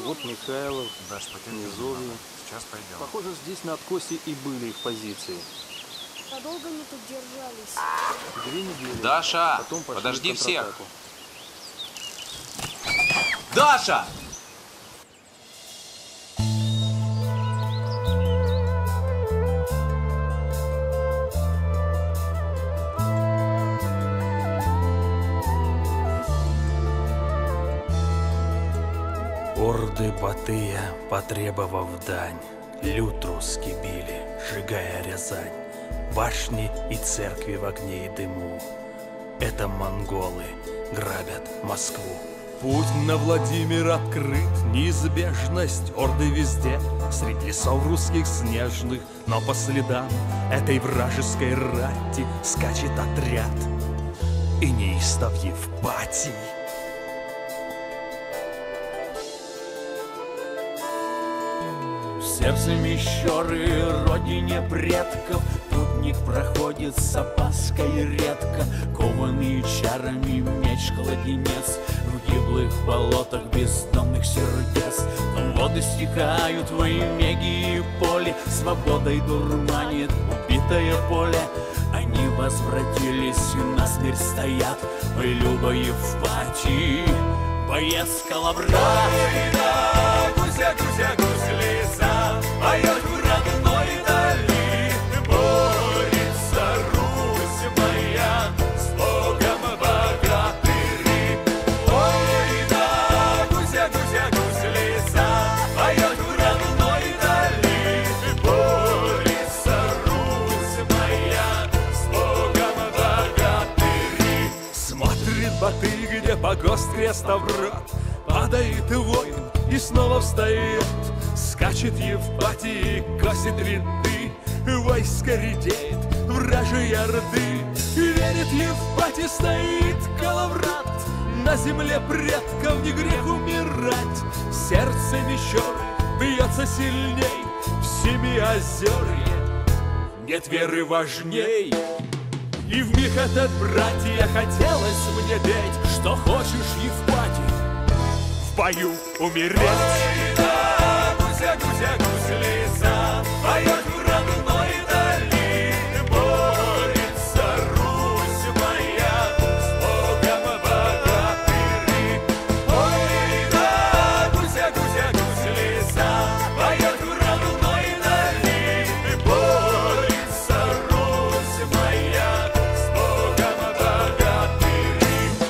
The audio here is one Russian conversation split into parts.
Вот Михайлов, Даш, потерпи. Низовье. Сейчас пойдем. Похоже, здесь на откосе и были их позиции. А долго они тут держались? 2 недели. Даша, Потом пошли подожди в всех. контратаку. Даша! Орды Батыя, потребовав дань, люд русский били, сжигая Рязань. Башни и церкви в огне и дыму. Это монголы грабят Москву. Путь на Владимир открыт, неизбежность орды везде. Среди лесов русских снежных, но по следам этой вражеской рати скачет отряд и неистов Евпатий. Сердце Мещеры, родине предков, путник проходит с опаской редко. Кованный чарами меч-кладенец в гиблых болотах бездомных сердец. Там воды стекают во имеги и поле, свободой дурманит убитое поле. Они возвратились и насмерть стоят, ой, Люба Евпатий, боец Калаврат. Гуся, гуся, гусь леса, поет в родной дали. Борется Русь моя с Богом богатыри. Ой, да, гуся, гуся, гусь леса, поет в родной дали. Борется Русь моя с Богом богатыри. Смотрит Батый, где погост Крестоврат, падает воин и снова встает. Скачет Евпатий, косит ряды, войско редеет, вражьей орды. И верит Евпатий, стоит Калаврат, на земле предков не грех умирать. Сердце Мещеры бьется сильней, в Семиозерье нет веры важней. И вмиг этот, братья, хотелось мне петь: что хочешь, Евпатий, в бою умереть. Ой, да, гуся, гуся, гусь леса, поет в родной дали. Борется Русь моя с Богом богатыри. Ой, да, гуся, гуся, гусь леса, поет в родной дали. Борется Русь моя с Богом богатыри.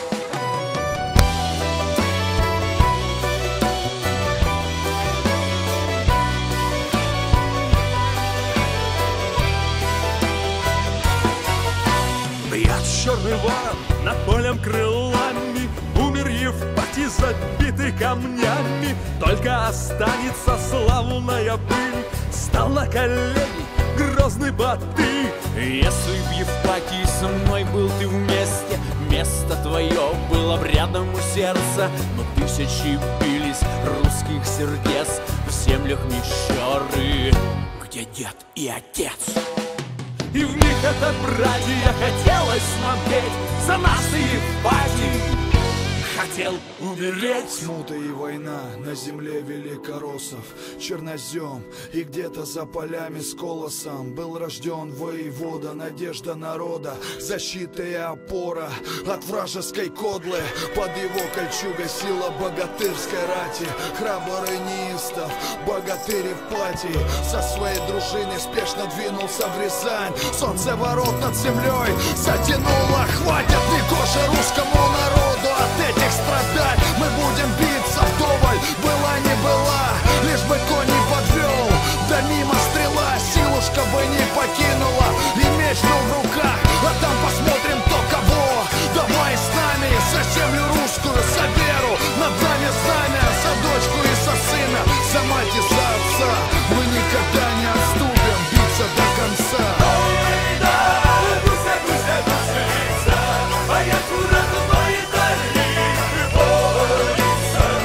Бьет черный ворон над полем крылами, умер Евпатий, забитый камнями. Только останется славная пыль, стал на колени грозный Батый. Если б, Евпатий, со мной был ты вместе, место твое было б рядом у сердца. Но тысячи бились русских сердец в землях Мещеры, где дед и отец. И вмиг это, братья, хотелось нам петь за нас, и Евпатий хотел умереть. Смута и война на земле великороссов, чернозем, и где-то за полями с колосом был рожден воевода, надежда народа, защита и опора от вражеской кодлы. Под его кольчугой сила богатырской рати, храбрый неистов богатырь Евпатий со своей дружиной спешно двинулся в Рязань. Солнце ворот над землей затянуло, хватит негоже русскому народу от этих страдать. Мы будем биться вдоволь, была не была, лишь бы конь не подвел. Да мимо стрела, силушка бы не покинула, и меч был в руках, а там посмотрим кто кого. Давай с нами за землю русскую, за веру, над нами знамя, за дочку и за сына, за мать и за отца. Мы никогда не отступим, биться до конца. Ой, да, гуся, гуся, гусь леса, поет в родной дали. Борется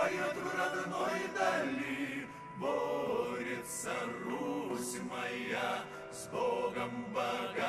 поет в родной дали. Борется Русь моя с Богом богом.